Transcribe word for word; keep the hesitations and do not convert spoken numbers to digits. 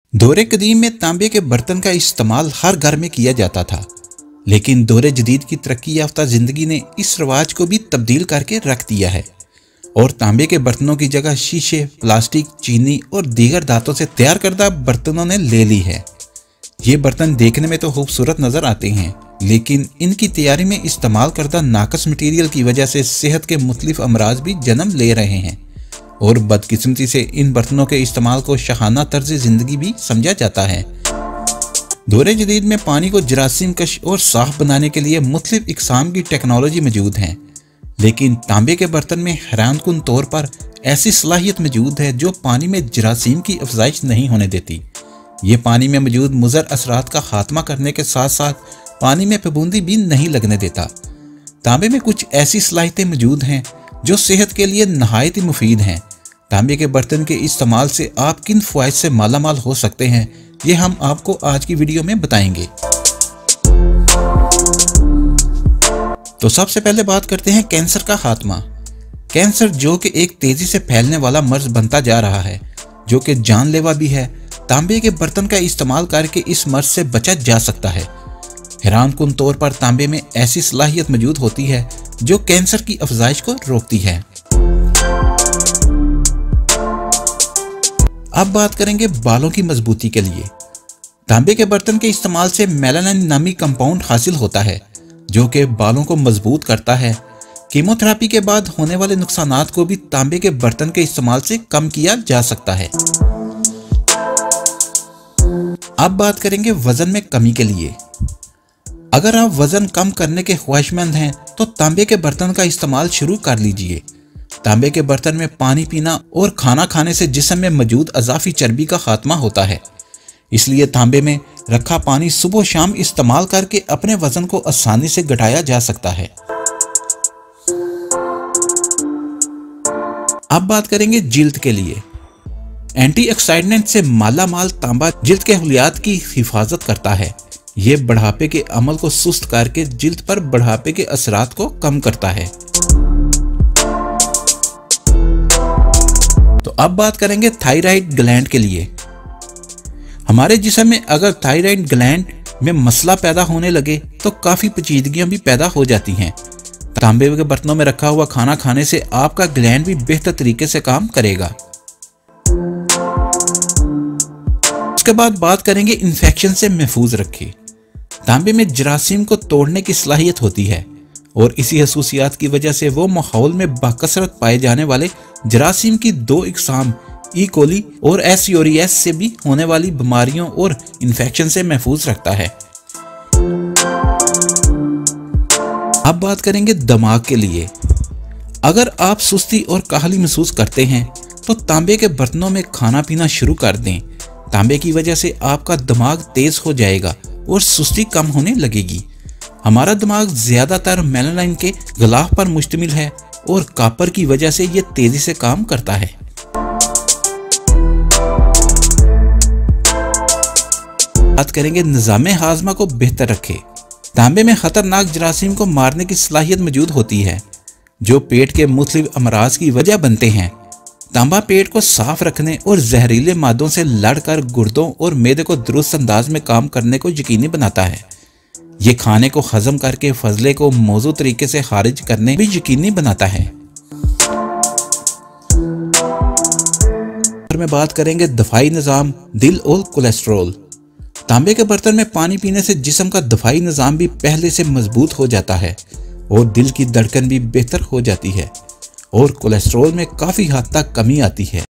दौरे कदीम में तांबे के बर्तन का इस्तेमाल हर घर में किया जाता था, लेकिन दौरे जदीद की तरक्की याफ्ता जिंदगी ने इस रवाज को भी तब्दील करके रख दिया है और तांबे के बर्तनों की जगह शीशे, प्लास्टिक, चीनी और दीगर धातों से तैयार करदा बर्तनों ने ले ली है। ये बर्तन देखने में तो खूबसूरत नजर आते हैं, लेकिन इनकी तैयारी में इस्तेमाल करदा नाकस मटीरियल की वजह से सेहत के मुख्तलिफ अमराज भी जन्म ले रहे हैं और बदकिस्मती से इन बर्तनों के इस्तेमाल को शहाना तर्ज जिंदगी भी समझा जाता है। दौरे जदीद में पानी को जरासीम कश और साफ बनाने के लिए मुख्तलिफ इकसाम की टेक्नोलॉजी मौजूद है, लेकिन तांबे के बर्तन में हैरानकुन तौर पर ऐसी सलाहियत मौजूद है जो पानी में जरासीम की अफजाइश नहीं होने देती। ये पानी में मौजूद मुज़र असरात का खात्मा करने के साथ साथ पानी में फफूंदी भी नहीं लगने देता। तांबे में कुछ ऐसी सलाहियतें मौजूद हैं जो सेहत के लिए नहायत ही मुफीद हैं। तांबे के बर्तन के इस्तेमाल से आप किन फ़वाइद से मालामाल हो सकते हैं, ये हम आपको आज की वीडियो में बताएंगे। तो सबसे पहले बात करते हैं कैंसर का खात्मा। कैंसर जो कि एक तेजी से फैलने वाला मर्ज बनता जा रहा है, जो कि जानलेवा भी है, तांबे के बर्तन का इस्तेमाल करके इस मर्ज से बचा जा सकता है। हैरानकुन तौर पर तांबे में ऐसी सलाहियत मौजूद होती है जो कैंसर की अफजाइश को रोकती है। अब बात करेंगे बालों की मजबूती के लिए। तांबे के बर्तन के इस्तेमाल से मेलानिन नामी कंपाउंड हासिल होता है जो कि बालों को मजबूत करता है। कीमोथेरेपी के बाद होने वाले नुकसानात को भी तांबे के बर्तन के इस्तेमाल से कम किया जा सकता है। अब बात करेंगे वजन में कमी के लिए। अगर आप वजन कम करने के ख्वाहिशमंद हैं तो तांबे के बर्तन का इस्तेमाल शुरू कर लीजिए। तांबे के बर्तन में पानी पीना और खाना खाने से जिस्म में मौजूद अजाफी चर्बी का खात्मा होता है, इसलिए तांबे में रखा पानी सुबह शाम इस्तेमाल करके अपने वजन को आसानी से घटाया जा सकता है। अब बात करेंगे जिल्द के लिए। एंटीऑक्सीडेंट से माला माल तांबा जिल्द के हुलियात की हिफाजत करता है। यह बुढ़ापे के अमल को सुस्त करके जिल्द पर बुढ़ापे के असरात को कम करता है। तो अब बात करेंगे थायराइड ग्लैंड के लिए। हमारे जिस्म में अगर थायराइड ग्लैंड में मसला पैदा होने लगे तो काफी पेचीदगियां भी पैदा हो जाती हैं। तांबे के बर्तनों में रखा हुआ खाना खाने से आपका ग्लैंड भी बेहतर तरीके से काम करेगा। उसके बाद बात करेंगे इन्फेक्शन से महफूज रखें। तांबे में जरासीम को तोड़ने की सलाहियत होती है और इसी खसूसियात की वजह से वो माहौल में बाकसरत पाए जाने वाले जरासीम की दो इकसाम ई कोली और एसियोरियस से भी होने वाली बीमारियों और इन्फेक्शन से महफूज रखता है। अब बात करेंगे दिमाग के लिए। अगर आप सुस्ती और काहली महसूस करते हैं तो तांबे के बर्तनों में खाना पीना शुरू कर दें। तांबे की वजह से आपका दिमाग तेज हो जाएगा और सुस्ती कम होने लगेगी। हमारा दिमाग ज्यादातर मेलानिन के गिलाफ पर मुश्तमिल है और कॉपर की वजह से यह तेजी से काम करता है। बात करेंगे निज़ामे हाजमा को बेहतर रखें। तांबे में खतरनाक जरासीम को मारने की सलाहियत मौजूद होती है जो पेट के मुख्तलिफ अमराज की वजह बनते हैं। तांबा पेट को साफ रखने और जहरीले मादों से लड़कर गुर्दों और मैदे को दुरुस्त अंदाज में काम करने को यकीनी बनाता है। ये खाने को हजम करके फजले को मौजूद तरीके से खारिज करने भी यकीनी बनाता है। में बात करेंगे दफाई निज़ाम, दिल और कोलेस्ट्रॉल। तांबे के बर्तन में पानी पीने से जिस्म का दफाई निज़ाम भी पहले से मजबूत हो जाता है और दिल की धड़कन भी बेहतर हो जाती है और कोलेस्ट्रॉल में काफ़ी हद तक कमी आती है।